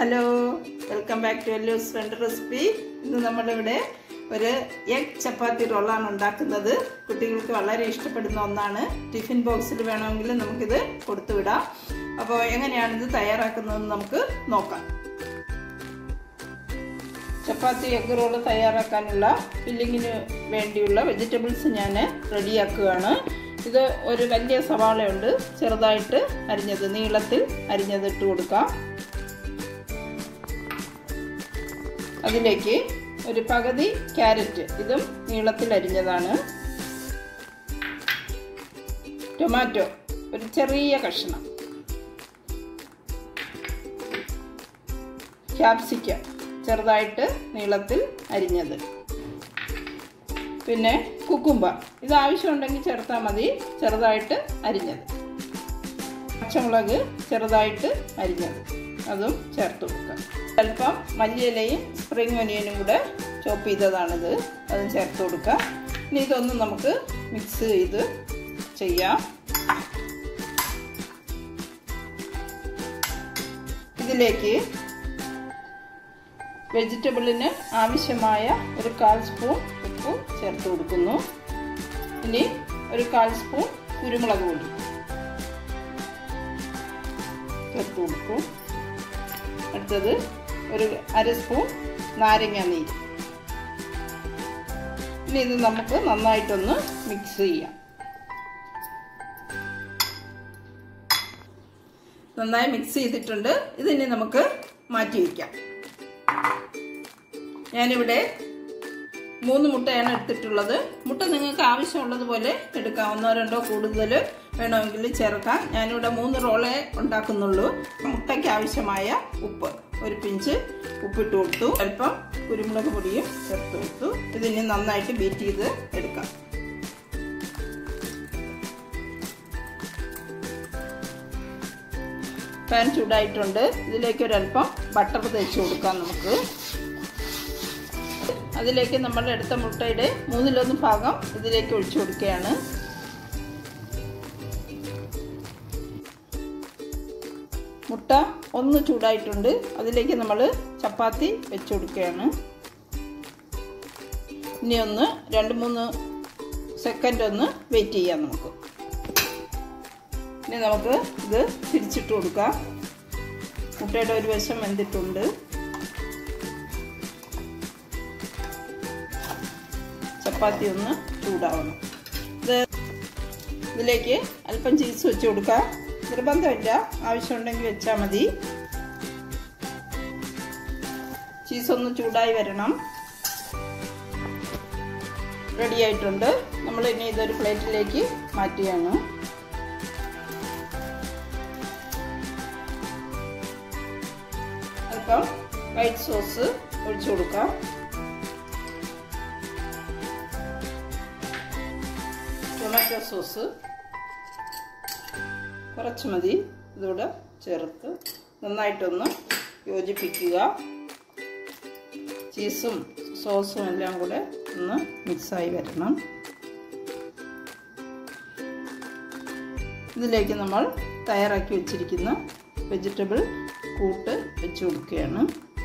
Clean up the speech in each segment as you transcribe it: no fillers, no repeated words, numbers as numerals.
Hello, welcome back to Ellu's friend recipe. ഇന്ന് നമ്മളിവിടെ ഒരു എഗ് ചപ്പാത്തി റോളാണ് ഉണ്ടാക്കുന്നത്. കുട്ടികൾക്ക് വളരെ ഇഷ്ടപ്പെടുന്ന ഒന്നാണ്. ടിഫിൻ ബോക്സിൽ വേണമെങ്കിൽ നമുക്കിത് കൊടുത്തുവിടാം. അപ്പോൾ എങ്ങനെയാണിത് തയ്യാറാക്കുന്നതെന്ന് നമുക്ക് നോക്കാം. ചപ്പാത്തി എഗ് റോള് തയ്യാറാക്കാനുള്ള ഫില്ലിങ്ങിന് വേണ്ടിയുള്ള വെജിറ്റബിൾസ് ഞാൻ റെഡിയാക്കുകയാണ്. ഇത് ഒരു വലിയ സവാളയുണ്ട്, ചെറുതായിട്ട് അരിഞ്ഞത്, നീളത്തിൽ അരിഞ്ഞത് ഇട്ട് കൊടുക്കാം. അതിലേക്ക് ഒരു പകുതി ക്യാരറ്റ്, ഇതും നീളത്തിൽ അരിഞ്ഞതാണ്. ടൊമാറ്റോ ഒരു ചെറിയ കഷ്ണം, ക്യാപ്സിക്കം ചെറുതായിട്ട് നീളത്തിൽ അരിഞ്ഞത്, പിന്നെ കുക്കുംബർ ഇത് ആവശ്യമുണ്ടെങ്കിൽ ചേർത്താൽ മതി, ചെറുതായിട്ട് അരിഞ്ഞത്. പച്ചമുളക് ചെറുതായിട്ട് അരിഞ്ഞത്, അതും ചേർത്ത് കൊടുക്കാം. അല്പം മല്ലിയിലയും സ്പ്രിംഗ് ഒനിയനും കൂടെ ചോപ്പ് ചെയ്തതാണിത്, അതും ചേർത്ത് കൊടുക്കാം. ഇനി ഇതൊന്നും നമുക്ക് മിക്സ് ചെയ്ത് ചെയ്യാം. ഇതിലേക്ക് വെജിറ്റബിളിന് ആവശ്യമായ ഒരു 1/4 സ്പൂൺ ഉപ്പ് ചേർത്ത് കൊടുക്കുന്നു. ഇനി ഒരു 1/4 സ്പൂൺ കുരുമുളക് പൊടി ചേർത്ത് കൊടുക്കും. അടുത്തത് ഒരു 1/2 സ്പൂൺ നാരങ്ങ നീര്. ഇനി ഇത് നമുക്ക് നന്നായിട്ടൊന്ന് മിക്സ് ചെയ്യാം. നന്നായി മിക്സ് ചെയ്തിട്ടുണ്ട്. ഇതിനി നമുക്ക് മാറ്റി വയ്ക്കാം. ഞാനിവിടെ 3 മുട്ടയാണ് എടുത്തിട്ടുള്ളത്. മുട്ട നിങ്ങൾക്ക് ആവശ്യമുള്ളതുപോലെ എടുക്കാം. 1-2 കൂടുതൽ വേണമെങ്കിൽ ചേർക്കാം. ഞാനിവിടെ 3 റോളേ ഉണ്ടാക്കുന്നുള്ളൂ. മുട്ടയ്ക്ക് ആവശ്യമായ ഉപ്പ്, ഒരു പിഞ്ച് ഉപ്പിട്ട് കൊടുത്തു. അല്പം കുരുമുളക് പൊടിയും ചേർത്ത് കൊടുത്തു. ഇതിനി നന്നായിട്ട് ബീറ്റ് ചെയ്ത് എടുക്കാം. പാൻ ചൂടായിട്ടുണ്ട്. ഇതിലേക്ക് ഒരല്പം ബട്ടർ തേച്ച് കൊടുക്കാം നമുക്ക്. അതിലേക്ക് നമ്മൾ എടുത്ത മുട്ടയുടെ 1/3 ഭാഗം ഇതിലേക്ക് ഒഴിച്ചു കൊടുക്കുകയാണ്. മുട്ട ഒന്ന് ചൂടായിട്ടുണ്ട്. അതിലേക്ക് നമ്മൾ ചപ്പാത്തി വെച്ച് കൊടുക്കുകയാണ്. ഇനി ഒന്ന് 2-3 സെക്കൻഡ് ഒന്ന് വെയിറ്റ് ചെയ്യാം നമുക്ക്. ഇനി നമുക്ക് ഇത് തിരിച്ചിട്ട് കൊടുക്കാം. മുട്ടയുടെ ഒരു വശം വെന്തിട്ടുണ്ട്. ചപ്പാത്തി ഒന്ന് ചൂടാവണം. ഇതിലേക്ക് അല്പം ചീസ് വെച്ച് കൊടുക്കാം. നിർബന്ധമില്ല, ആവശ്യമുണ്ടെങ്കിൽ വെച്ചാൽ മതി. ചീസ് ഒന്ന് ചൂടായി വരണം. റെഡി ആയിട്ടുണ്ട്. നമ്മൾ ഇനി ഇതൊരു പ്ലേറ്റിലേക്ക് മാറ്റുകയാണ്. അല്പം വൈറ്റ് സോസ് ഒഴിച്ചു കൊടുക്കാം. ടൊമാറ്റോ സോസ് കുറച്ച് മതി, ഇതൂടെ ചേർത്ത് നന്നായിട്ടൊന്ന് യോജിപ്പിക്കുക. ചീസും സോസും എല്ലാം കൂടെ ഒന്ന് മിക്സായി വരണം. ഇതിലേക്ക് നമ്മൾ തയ്യാറാക്കി വെച്ചിരിക്കുന്ന വെജിറ്റബിൾ കൂട്ട് വെച്ച് കൊടുക്കുകയാണ്.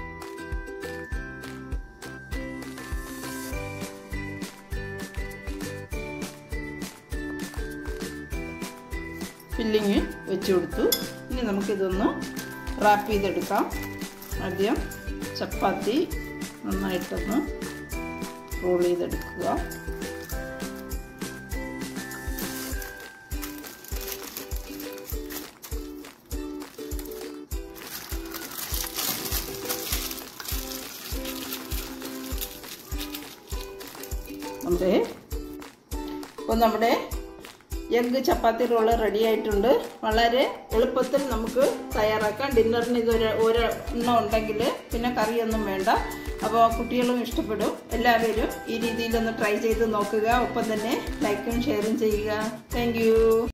ഫില്ലിങ് വെച്ച് കൊടുത്തു. ഇനി നമുക്കിതൊന്ന് റാപ്പ് ചെയ്തെടുക്കാം. ആദ്യം ചപ്പാത്തി നന്നായിട്ടൊന്ന് റോൾ ചെയ്തെടുക്കുക. നമ്മുടെ എഗ് ചപ്പാത്തി റോള് റെഡി ആയിട്ടുണ്ട്. വളരെ എളുപ്പത്തിൽ നമുക്ക് തയ്യാറാക്കാം. ഡിന്നറിന് ഇത് ഒരെണ്ണം ഉണ്ടെങ്കിൽ പിന്നെ കറിയൊന്നും വേണ്ട. അപ്പോൾ കുട്ടികളും ഇഷ്ടപ്പെടും. എല്ലാവരും ഈ രീതിയിലൊന്ന് ട്രൈ ചെയ്ത് നോക്കുക. ഒപ്പം തന്നെ ലൈക്കും ഷെയറും ചെയ്യുക. Thank U.